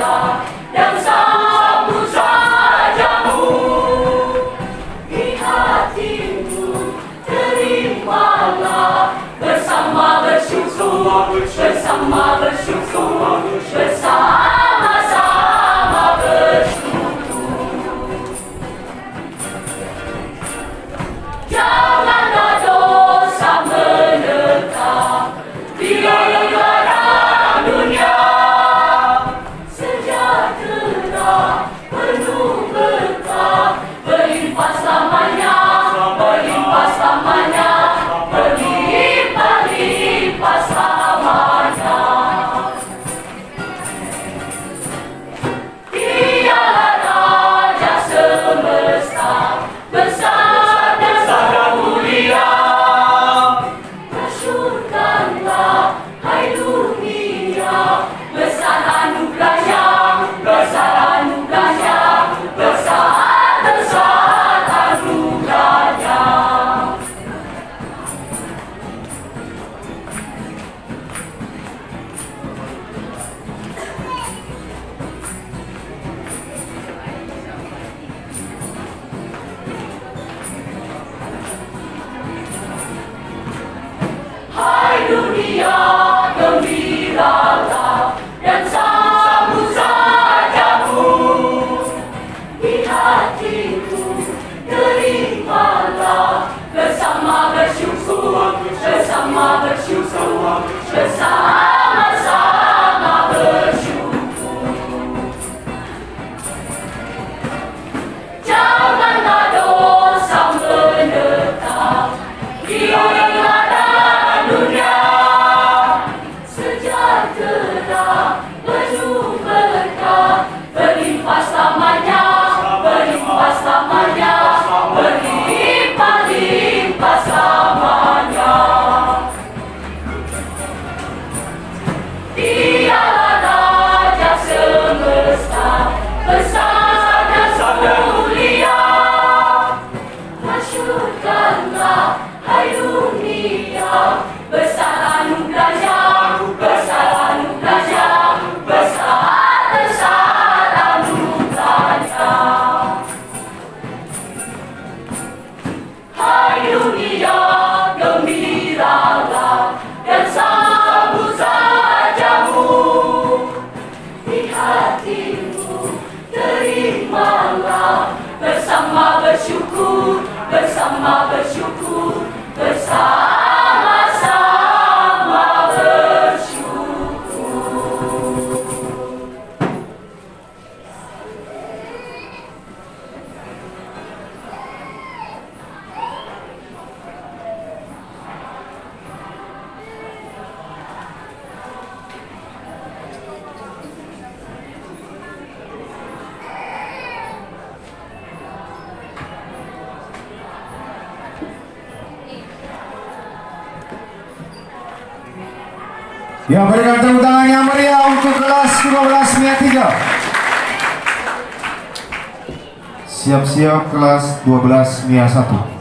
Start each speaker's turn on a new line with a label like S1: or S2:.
S1: Bersama bersyukur, bersama-sama bersyukur. Janganlah dosa menetap di negara dunia. Sejahtera penuh berkah, berlimpah selamanya, berlimpah selamanya, berlimpah-limpah selamanya. Dialah Raja semesta, besar dan mulia. Masyurkanlah hai dunia, besar anugerahnya, besar anugerahnya, besar anugerahnya. Hai dunia, gembiralah dan sambut sajamu. Di hatiku terimalah, bersama bersyukur, bersama bersyukur, bersama-sama bersyukur. Janganlah dosa menetap di dunia. Sejahtera penuh berkah, berlimpah selamanya, berlimpah selamanya, berlimpah-limpah selamanya. Dialah Raja semesta, besar dan mulia. Masyurkanlah hai dunia, besar anugerahnya, besar anugerahnya, besar anugerahnya. Hai dunia, gembiralah dan sambut sajamu. Di hatimu terimalah, bersama bersyukur, bersama bersyukur, bersama-sama bersyukur.
S2: Ya, berikan tepuk tangan yang meriah untuk kelas 12 MIA 3. Siap-siap kelas 12 MIA 1.